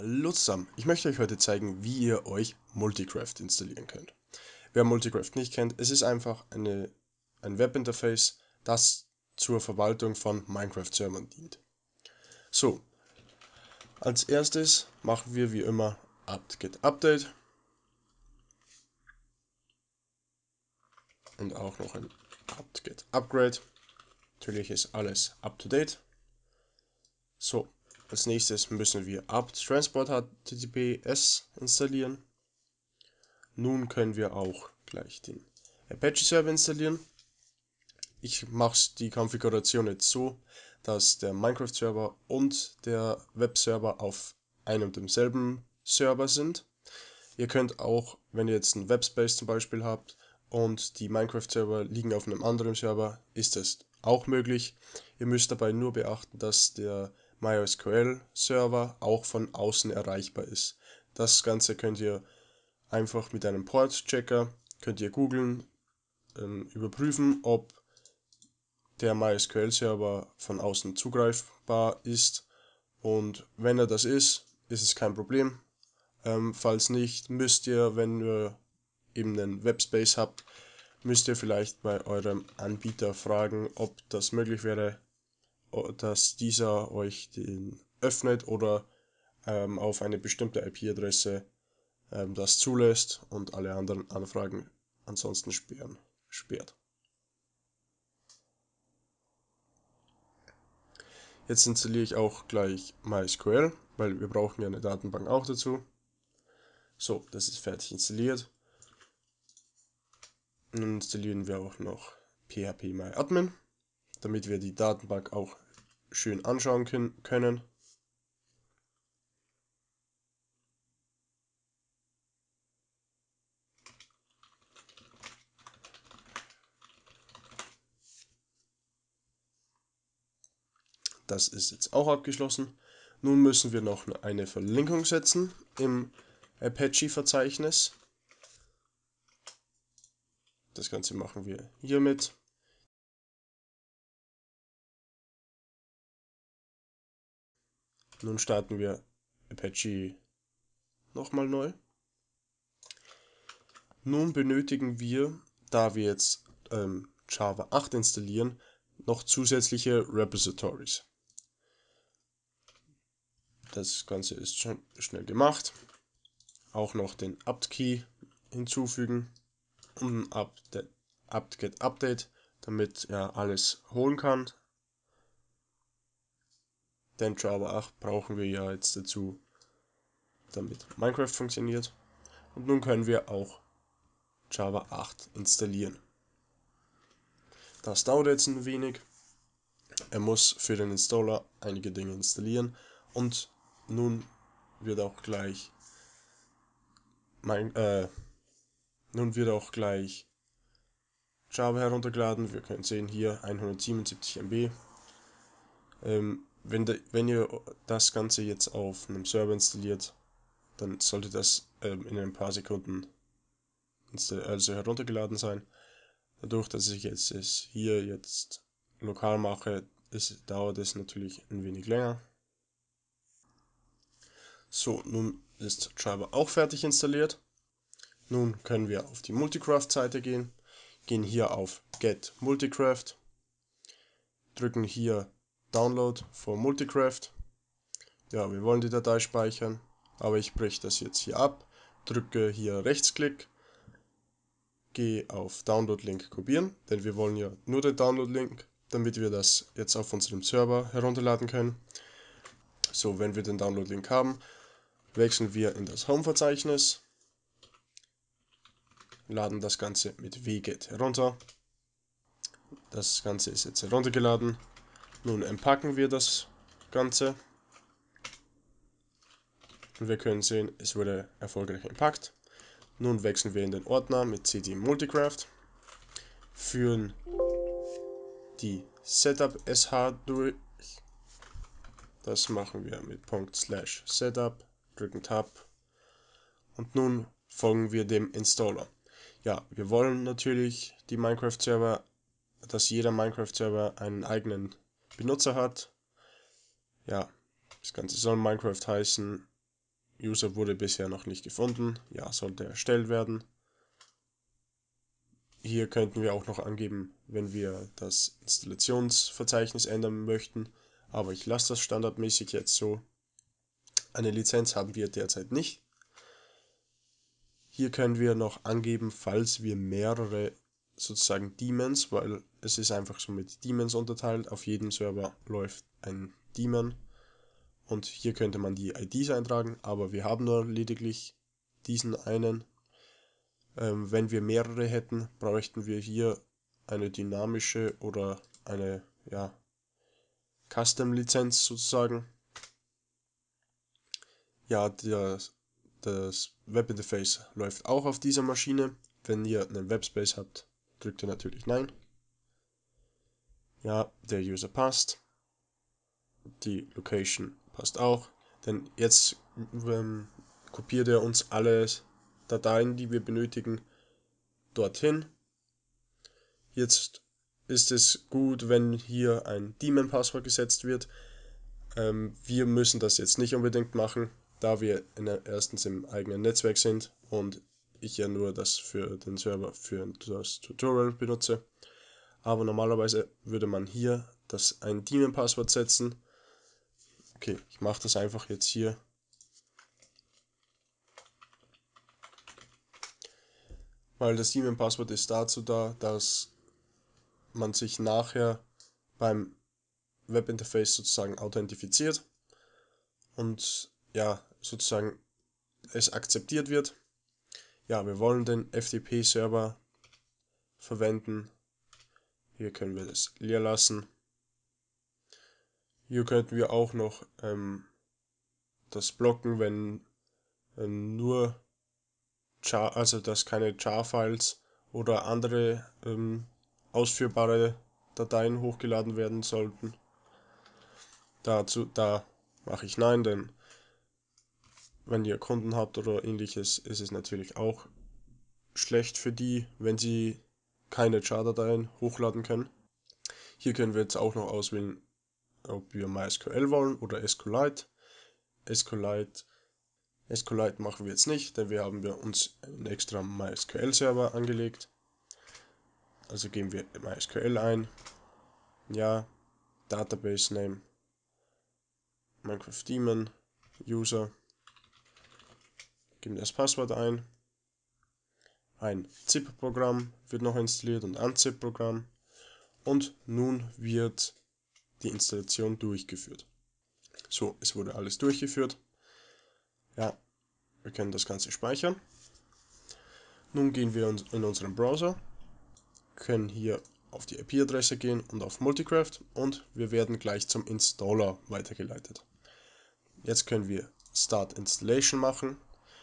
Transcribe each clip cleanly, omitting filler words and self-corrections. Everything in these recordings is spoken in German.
Hallo zusammen, ich möchte euch heute zeigen, wie ihr euch Multicraft installieren könnt. Wer Multicraft nicht kennt, es ist einfach ein Webinterface, das zur Verwaltung von Minecraft-Servern dient. So, als erstes machen wir wie immer apt-get update und auch noch ein apt-get upgrade. Natürlich ist alles up to date. So, als nächstes müssen wir apt-transport https installieren. Nun können wir auch gleich den Apache Server installieren. Ich mache die Konfiguration jetzt so, dass der Minecraft Server und der Web Server auf einem und demselben Server sind. Ihr könnt auch, wenn ihr jetzt einen Webspace zum Beispiel habt und die Minecraft Server liegen auf einem anderen Server, ist das auch möglich. Ihr müsst dabei nur beachten, dass der MySQL Server auch von außen erreichbar ist. Das Ganze könnt ihr einfach mit einem Port-Checker, könnt ihr googeln, überprüfen, ob der MySQL-Server von außen zugreifbar ist, und wenn er das ist es kein Problem. Falls nicht, müsst ihr, wenn ihr eben einen Webspace habt, müsst ihr vielleicht bei eurem Anbieter fragen, ob das möglich wäre, dass dieser euch den öffnet oder auf eine bestimmte IP-Adresse das zulässt und alle anderen Anfragen ansonsten sperrt. Jetzt installiere ich auch gleich MySQL, weil wir brauchen ja eine Datenbank auch dazu. So, das ist fertig installiert. Nun installieren wir auch noch phpMyAdmin, damit wir die Datenbank auch schön anschauen können. Das ist jetzt auch abgeschlossen. Nun müssen wir noch eine Verlinkung setzen im Apache-Verzeichnis. Das Ganze machen wir hiermit. Nun starten wir Apache nochmal neu. Nun benötigen wir, da wir jetzt Java 8 installieren, noch zusätzliche Repositories. Das Ganze ist schon schnell gemacht. Auch noch den apt-key hinzufügen und apt-get update, damit er alles holen kann. Denn Java 8 brauchen wir ja jetzt dazu, damit Minecraft funktioniert. Und nun können wir auch Java 8 installieren. Das dauert jetzt ein wenig. Er muss für den Installer einige Dinge installieren und nun wird auch gleich Java heruntergeladen. Wir können sehen hier 177 MB. Wenn ihr das Ganze jetzt auf einem Server installiert, dann sollte das in ein paar Sekunden heruntergeladen sein. Dadurch, dass ich es hier jetzt lokal mache, dauert es natürlich ein wenig länger. So, nun ist Java auch fertig installiert. Nun können wir auf die Multicraft-Seite gehen hier auf Get Multicraft, drücken hier Download for Multicraft. Ja, wir wollen die Datei speichern, aber ich breche das jetzt hier ab, drücke hier Rechtsklick, gehe auf Download-Link kopieren, denn wir wollen ja nur den Download-Link, damit wir das jetzt auf unserem Server herunterladen können. So, wenn wir den Download-Link haben, wechseln wir in das Home-Verzeichnis, laden das Ganze mit wget herunter. Das Ganze ist jetzt heruntergeladen. Nun entpacken wir das Ganze. Und wir können sehen, es wurde erfolgreich entpackt. Nun wechseln wir in den Ordner mit cd multicraft, führen die Setup.sh durch. Das machen wir mit /setup, drücken Tab und nun folgen wir dem Installer. Ja, wir wollen natürlich dass jeder Minecraft-Server einen eigenen Benutzer hat. Ja, das Ganze soll Minecraft heißen User wurde bisher noch nicht gefunden. Ja, sollte erstellt werden. Hier könnten wir auch noch angeben, wenn wir das Installationsverzeichnis ändern möchten. Aber ich lasse das standardmäßig jetzt so. Eine Lizenz haben wir derzeit nicht. Hier können wir noch angeben, falls wir mehrere sozusagen Daemons, weil es ist einfach so mit Daemons unterteilt. Auf jedem Server läuft ein Daemon. Und hier könnte man die IDs eintragen, aber wir haben nur lediglich diesen einen. Wenn wir mehrere hätten, bräuchten wir hier eine dynamische oder eine Custom-Lizenz sozusagen. Ja, das Webinterface läuft auch auf dieser Maschine. Wenn ihr einen Webspace habt, drückt ihr natürlich Nein. Ja, der User passt. Die Location passt auch. Denn jetzt kopiert er uns alle Dateien, die wir benötigen, dorthin. Jetzt ist es gut, wenn hier ein Daemon-Passwort gesetzt wird. Wir müssen das jetzt nicht unbedingt machen, da wir erstens im eigenen Netzwerk sind und ich ja nur das für den Server für das Tutorial benutze. Aber normalerweise würde man hier ein Daemon-Passwort setzen. Okay, ich mache das einfach jetzt hier. Weil das Daemon-Passwort ist dazu da, dass man sich nachher beim Webinterface sozusagen authentifiziert und ja, sozusagen es akzeptiert wird. Ja, wir wollen den FTP-Server verwenden. Hier können wir das leer lassen. Hier könnten wir auch noch das blocken, wenn nur Jar, also dass keine Jar-Files oder andere ausführbare Dateien hochgeladen werden sollten. Da mache ich Nein, denn wenn ihr Kunden habt oder ähnliches, ist es natürlich auch schlecht für die, wenn sie keine Jar-Dateien hochladen können. Hier können wir jetzt auch noch auswählen, ob wir MySQL wollen oder SQLite. SQLite machen wir jetzt nicht, denn wir haben uns einen extra MySQL-Server angelegt. Also geben wir MySQL ein. Ja, Database Name, Minecraft Daemon, User. Geben das Passwort ein. Ein ZIP-Programm wird noch installiert und ein Unzip-Programm. Und nun wird die Installation durchgeführt. So, es wurde alles durchgeführt. Ja, wir können das Ganze speichern. Nun gehen wir in unseren Browser, können hier auf die IP-Adresse gehen und auf Multicraft und wir werden gleich zum Installer weitergeleitet. Jetzt können wir Start Installation machen.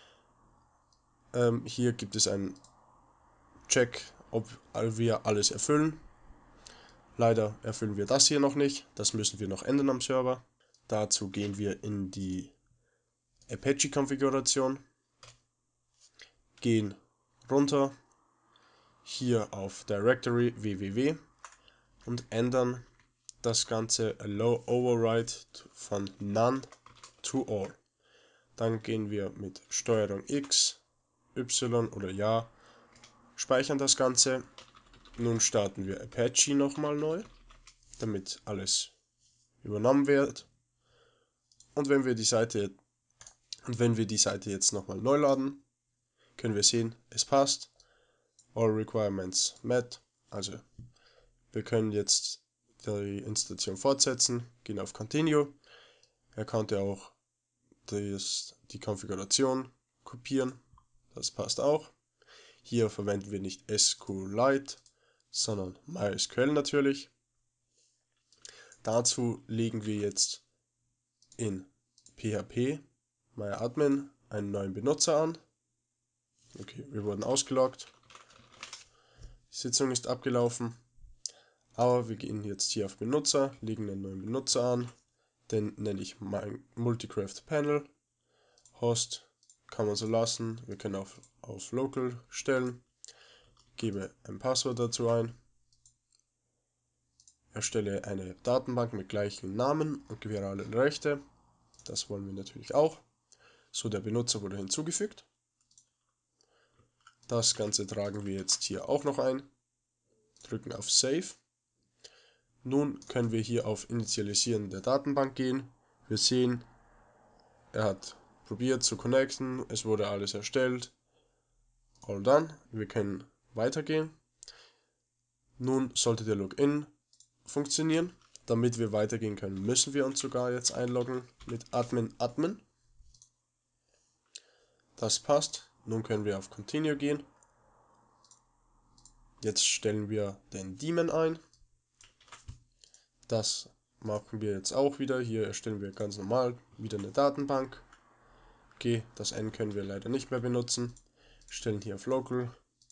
Hier gibt es einen Check, ob wir alles erfüllen. Leider erfüllen wir das hier noch nicht, das müssen wir noch ändern am Server. Dazu gehen wir in die Apache-Konfiguration, gehen runter, hier auf Directory www und ändern das Ganze Allow Override von None to All. Dann gehen wir mit Steuerung X, Y oder Ja, speichern das Ganze. Nun starten wir Apache nochmal neu, damit alles übernommen wird. Und wenn wir die Seite jetzt nochmal neu laden, können wir sehen, es passt. All requirements met. Also wir können jetzt die Installation fortsetzen, gehen auf Continue. Er konnte auch die Konfiguration kopieren. Das passt auch. Hier verwenden wir nicht SQLite, sondern MySQL natürlich. Dazu legen wir jetzt in PHP MyAdmin einen neuen Benutzer an. Okay, wir wurden ausgeloggt. Die Sitzung ist abgelaufen. Aber wir gehen jetzt hier auf Benutzer, legen einen neuen Benutzer an. Den nenne ich mein Multicraft Panel. Host kann man so lassen. Wir können auf Local stellen. Gebe ein Passwort dazu ein. Erstelle eine Datenbank mit gleichen Namen und gewähre alle Rechte. Das wollen wir natürlich auch. So, der Benutzer wurde hinzugefügt. Das Ganze tragen wir jetzt hier auch noch ein. Drücken auf Save. Nun können wir hier auf Initialisieren der Datenbank gehen. Wir sehen, er hat probiert zu connecten, es wurde alles erstellt. All done. Wir können weitergehen. Nun sollte der Login funktionieren. Damit wir weitergehen können, müssen wir uns sogar jetzt einloggen mit admin. Das passt. Nun können wir auf Continue gehen. Jetzt stellen wir den Daemon ein. Das machen wir jetzt auch wieder. Hier erstellen wir ganz normal wieder eine Datenbank. Okay, das N können wir leider nicht mehr benutzen. Stellen hier auf Local.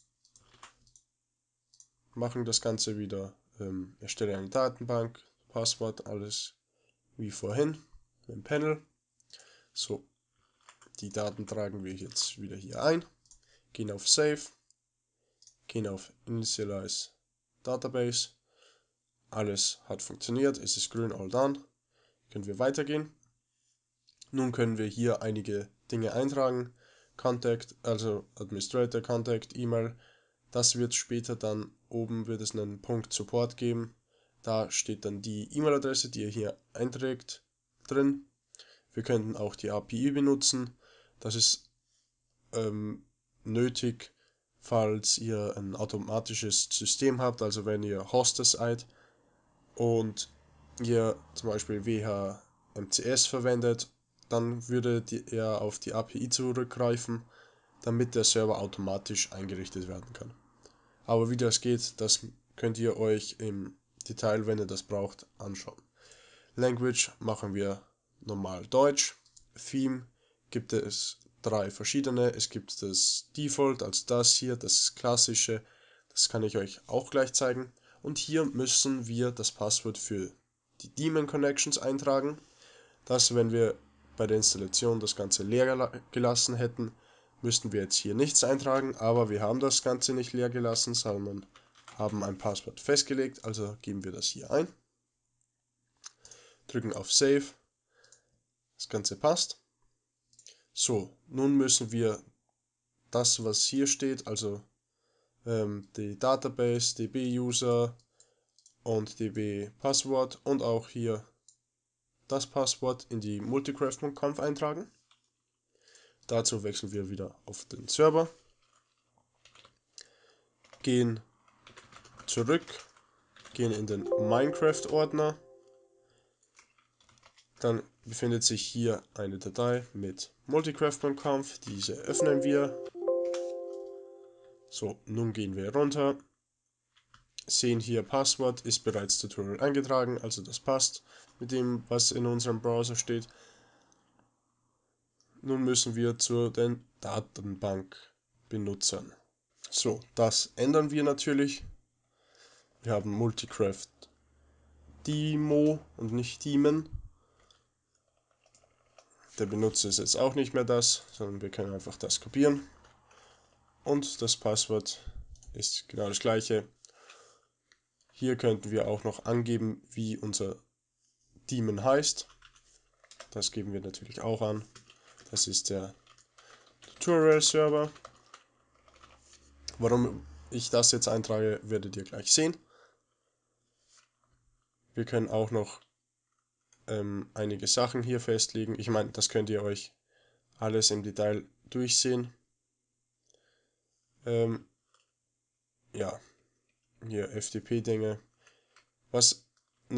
Machen das Ganze wieder. Erstelle eine Datenbank. Passwort, alles wie vorhin. Mit dem Panel. So, die Daten tragen wir jetzt wieder hier ein. Gehen auf Save. Gehen auf Initialize Database. Alles hat funktioniert. Es ist grün, all done. Können wir weitergehen. Nun können wir hier einige Dinge eintragen. Contact, also Administrator, Contact, E-Mail. Das wird später dann, oben wird es einen Punkt Support geben. Da steht dann die E-Mail-Adresse, die ihr hier einträgt, drin. Wir könnten auch die API benutzen. Das ist nötig, falls ihr ein automatisches System habt, also wenn ihr Hoster seid und ihr zum Beispiel WHMCS verwendet, dann würde er auf die API zurückgreifen, damit der Server automatisch eingerichtet werden kann. Aber wie das geht, das könnt ihr euch im Detail, wenn ihr das braucht, anschauen. Language machen wir normal Deutsch. Theme gibt es 3 verschiedene. Es gibt das Default, also das hier, das klassische. Das kann ich euch auch gleich zeigen. Und hier müssen wir das Passwort für die Daemon Connections eintragen. Das, wenn wir bei der Installation das Ganze leer gelassen hätten, müssten wir jetzt hier nichts eintragen, aber wir haben das Ganze nicht leer gelassen, sondern haben ein Passwort festgelegt, also geben wir das hier ein. Drücken auf Save. Das Ganze passt. So, nun müssen wir das, was hier steht, also die Database, DB-User und DB-Passwort und auch hier das Passwort in die multicraft.conf eintragen. Dazu wechseln wir wieder auf den Server, gehen zurück, gehen in den Minecraft-Ordner. Dann befindet sich hier eine Datei mit multicraft.conf, diese öffnen wir. So, nun gehen wir runter, sehen hier Passwort ist bereits Tutorial eingetragen, also das passt mit dem, was in unserem Browser steht. Nun müssen wir zu den Datenbankbenutzern. So, das ändern wir natürlich. Wir haben Multicraft Demo und nicht Daemon. Der Benutzer ist jetzt auch nicht mehr das, sondern wir können einfach das kopieren. Und das Passwort ist genau das gleiche. Hier könnten wir auch noch angeben, wie unser Daemon heißt. Das geben wir natürlich auch an. Das ist der Tutorial-Server. Warum ich das jetzt eintrage, werdet ihr gleich sehen. Wir können auch noch einige Sachen hier festlegen. Ich meine, das könnt ihr euch alles im Detail durchsehen. Ja, hier FTP-Dinge. Was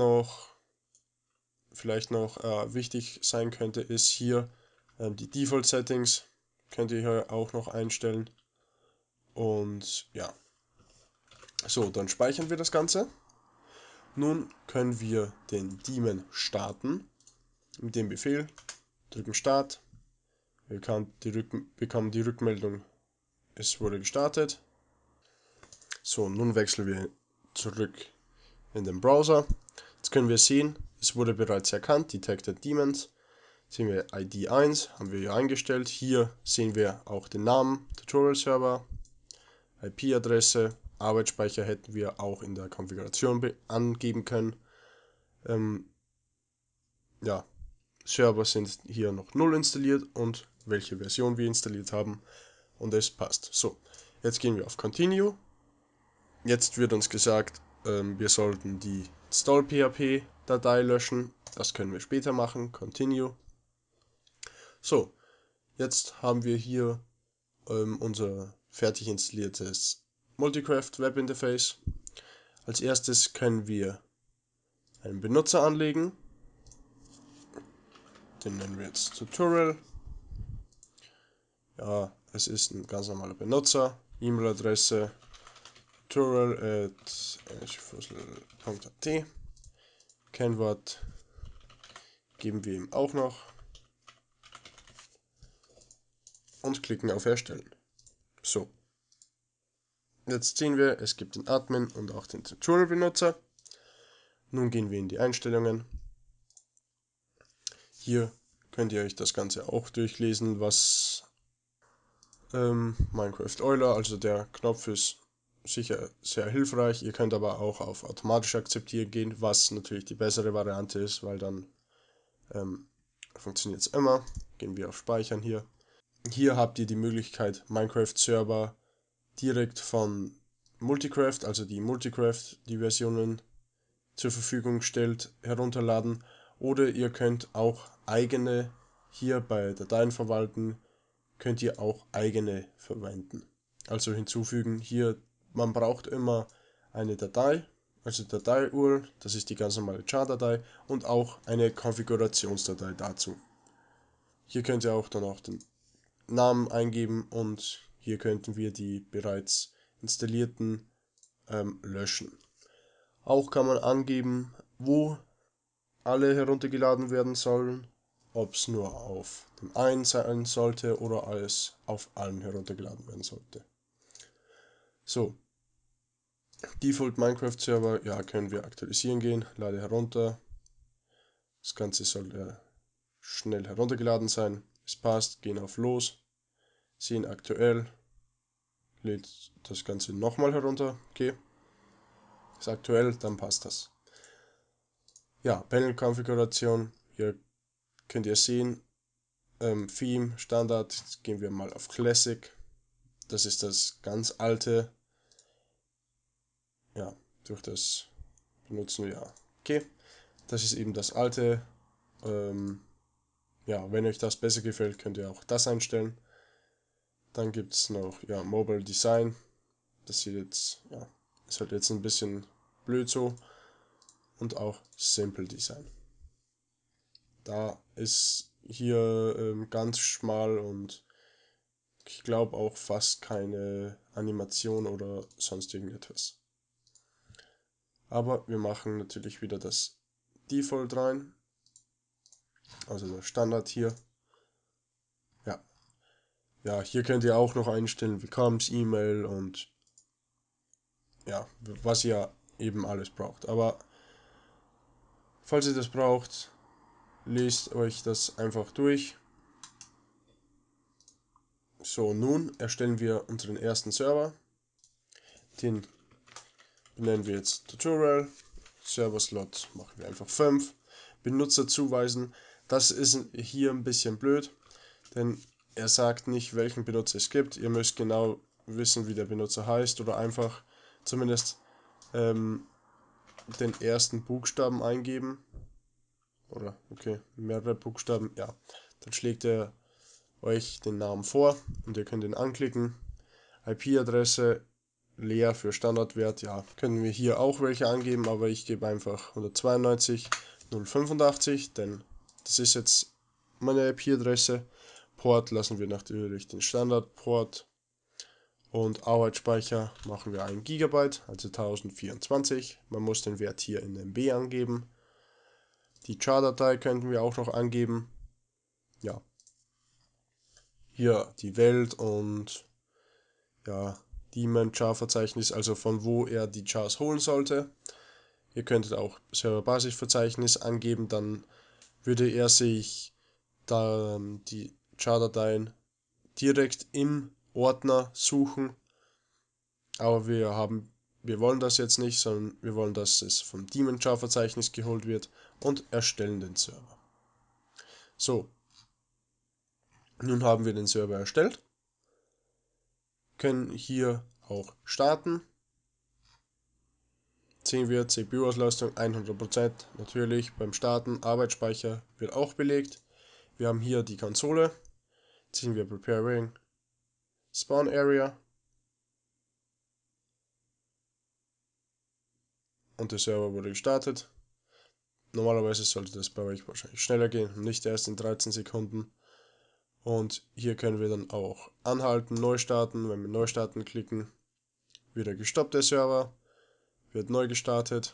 vielleicht noch wichtig sein könnte, ist hier die Default Settings. Könnt ihr hier auch noch einstellen. Und ja, so, dann speichern wir das Ganze. Nun können wir den Daemon starten. Mit dem Befehl drücken Start. Wir bekommen die Rückmeldung, es wurde gestartet. So, nun wechseln wir zurück in den Browser. Jetzt können wir sehen, es wurde bereits erkannt, Detected Daemons. Sehen wir ID 1, haben wir hier eingestellt. Hier sehen wir auch den Namen, Tutorial Server, IP-Adresse, Arbeitsspeicher hätten wir auch in der Konfiguration angeben können. Ja, Server sind hier noch 0 installiert und welche Version wir installiert haben und es passt. So, jetzt gehen wir auf Continue. Jetzt wird uns gesagt, wir sollten die install.php-Datei löschen. Das können wir später machen. Continue. So, jetzt haben wir hier unser fertig installiertes Multicraft Webinterface. Als erstes können wir einen Benutzer anlegen. Den nennen wir jetzt Tutorial. Ja, es ist ein ganz normaler Benutzer. E-Mail-Adresse tutorial@fussel.at. Kennwort geben wir ihm auch noch. Und klicken auf Erstellen. So. Jetzt sehen wir, es gibt den Admin und auch den Tutorial-Benutzer. Nun gehen wir in die Einstellungen. Hier könnt ihr euch das Ganze auch durchlesen, was Minecraft Euler, also der Knopf ist sicher sehr hilfreich. Ihr könnt aber auch auf automatisch akzeptieren gehen, was natürlich die bessere Variante ist, weil dann funktioniert es immer. Gehen wir auf Speichern hier. Hier habt ihr die Möglichkeit, Minecraft-Server direkt von Multicraft, also die Multicraft, die Versionen zur Verfügung stellt, herunterladen. Oder ihr könnt auch eigene, hier bei Dateien verwalten, könnt ihr auch eigene verwenden. Also hinzufügen, hier, man braucht immer eine Datei, also Datei-URL, das ist die ganz normale Char-Datei und auch eine Konfigurationsdatei dazu. Hier könnt ihr auch dann auch den Namen eingeben und hier könnten wir die bereits installierten löschen. Auch kann man angeben, wo alle heruntergeladen werden sollen, ob es nur auf dem einen sein sollte oder alles auf allen heruntergeladen werden sollte. So, Default Minecraft Server, ja, können wir aktualisieren gehen, lade herunter. Das Ganze soll schnell heruntergeladen sein. Es passt, gehen auf Los, sehen aktuell, lädt das Ganze nochmal herunter, okay. Ist aktuell, dann passt das. Ja, Panel-Konfiguration, hier könnt ihr sehen, Theme, Standard, jetzt gehen wir mal auf Classic. Das ist das ganz alte. Ja, durch das benutzen wir, okay. Das ist eben das alte. Ja, wenn euch das besser gefällt, könnt ihr auch das einstellen. Dann gibt es noch, ja, Mobile Design. Das sieht jetzt, ja, ist halt jetzt ein bisschen blöd so. Und auch Simple Design. Da ist hier ganz schmal und ich glaube auch fast keine Animation oder sonst irgendetwas. Aber wir machen natürlich wieder das Default rein. Also der Standard hier. Ja. Ja, hier könnt ihr auch noch einstellen, Willkommens-E-Mail und ja, was ihr eben alles braucht. Aber falls ihr das braucht, lest euch das einfach durch. So, nun erstellen wir unseren ersten Server. Den benennen wir jetzt Tutorial. Server-Slot machen wir einfach 5. Benutzer zuweisen. Das ist hier ein bisschen blöd, denn er sagt nicht, welchen Benutzer es gibt. Ihr müsst genau wissen, wie der Benutzer heißt oder einfach zumindest den ersten Buchstaben eingeben. Oder, okay, mehrere Buchstaben, ja. Dann schlägt er euch den Namen vor und ihr könnt ihn anklicken. IP-Adresse leer für Standardwert, ja, können wir hier auch welche angeben, aber ich gebe einfach 192.085, denn das ist jetzt meine IP-Adresse. Port lassen wir natürlich den Standardport und Arbeitsspeicher machen wir 1 GB, also 1024. Man muss den Wert hier in MB angeben. Die Char-Datei könnten wir auch noch angeben. Ja, hier die Welt und ja, Daemon Char-Verzeichnis, also von wo er die Chars holen sollte. Ihr könntet auch Server-Basis-Verzeichnis angeben, dann würde er sich dann die Char-Dateien direkt im Ordner suchen. Aber wir wollen das jetzt nicht, sondern wir wollen, dass es vom Daemon Char-Verzeichnis geholt wird und erstellen den Server. So. Nun haben wir den Server erstellt, können hier auch starten. Sehen wir CPU-Auslastung 100%, natürlich beim Starten. Arbeitsspeicher wird auch belegt. Wir haben hier die Konsole, ziehen wir Preparing, Spawn Area und der Server wurde gestartet. Normalerweise sollte das bei euch wahrscheinlich schneller gehen und nicht erst in 13 Sekunden. Und hier können wir dann auch anhalten, neu starten. Wenn wir neu starten klicken, wieder gestoppt der Server, wird neu gestartet.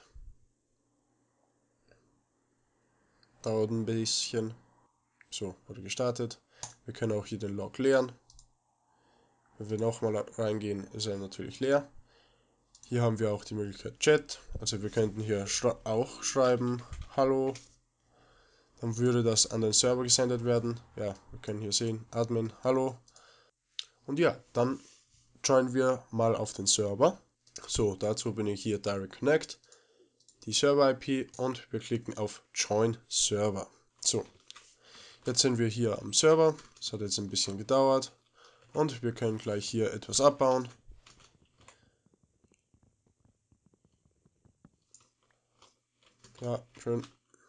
Dauert ein bisschen. So, wurde gestartet. Wir können auch hier den Log leeren. Wenn wir nochmal reingehen, ist er natürlich leer. Hier haben wir auch die Möglichkeit Chat. Also wir könnten hier auch schreiben, hallo. Dann würde das an den Server gesendet werden. Ja, wir können hier sehen, Admin, hallo. Und ja, dann joinen wir mal auf den Server. So, dazu bin ich hier Direct Connect, die Server-IP und wir klicken auf Join Server. So, jetzt sind wir hier am Server. Das hat jetzt ein bisschen gedauert und wir können gleich hier etwas abbauen. Ja, schön.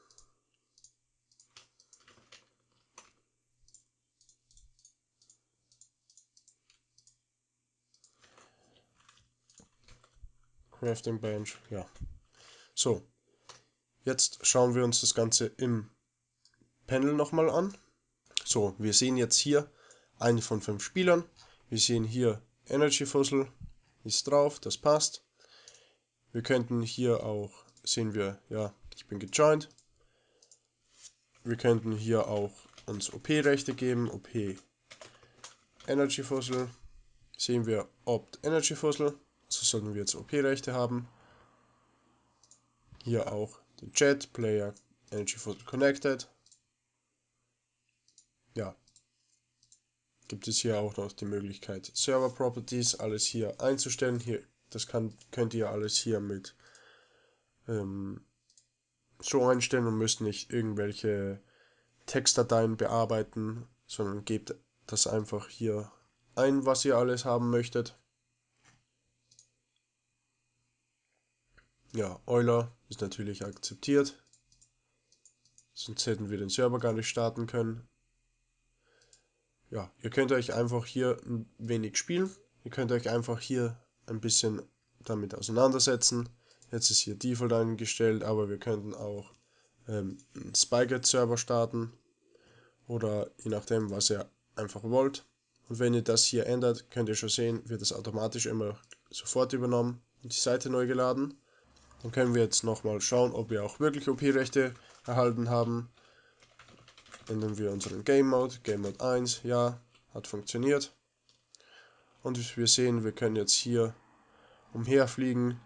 Crafting Bench, ja. So, jetzt schauen wir uns das Ganze im Panel nochmal an. So, wir sehen jetzt hier einen von 5 Spielern. Wir sehen hier Energy Fossil ist drauf, das passt. Wir könnten hier auch, sehen wir, ja, ich bin gejoint. Wir könnten hier auch uns OP-Rechte geben, OP Energy Fossil. Sehen wir Opt Energy Fossil, so sollten wir jetzt OP-Rechte haben. Hier auch den Chat, Player Energy Fossil Connected. Ja, gibt es hier auch noch die Möglichkeit Server Properties, alles hier einzustellen. Hier, das könnt ihr alles hier mit so einstellen und müsst nicht irgendwelche Textdateien bearbeiten, sondern gebt das einfach hier ein, was ihr alles haben möchtet. Ja, Euler ist natürlich akzeptiert, sonst hätten wir den Server gar nicht starten können. Ja, ihr könnt euch einfach hier ein wenig spielen. Ihr könnt euch einfach hier ein bisschen damit auseinandersetzen. Jetzt ist hier Default eingestellt, aber wir könnten auch einen Spygate-Server starten oder je nachdem, was ihr einfach wollt. Und wenn ihr das hier ändert, könnt ihr schon sehen, wird das automatisch immer sofort übernommen und die Seite neu geladen. Dann können wir jetzt nochmal schauen, ob wir auch wirklich OP-Rechte erhalten haben. Ändern wir unseren Game Mode 1, ja, hat funktioniert. Und wir sehen, wir können jetzt hier umherfliegen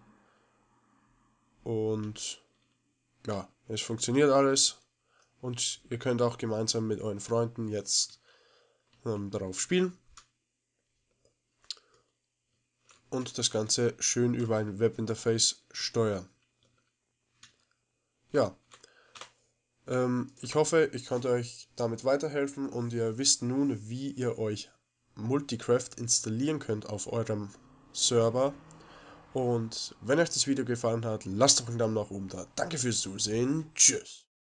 und ja, es funktioniert alles. Und ihr könnt auch gemeinsam mit euren Freunden jetzt darauf spielen. Und das Ganze schön über ein Webinterface steuern. Ja, ich hoffe, ich konnte euch damit weiterhelfen und ihr wisst nun, wie ihr euch Multicraft installieren könnt auf eurem Server. Und wenn euch das Video gefallen hat, lasst doch einen Daumen nach oben da. Danke fürs Zusehen. Tschüss.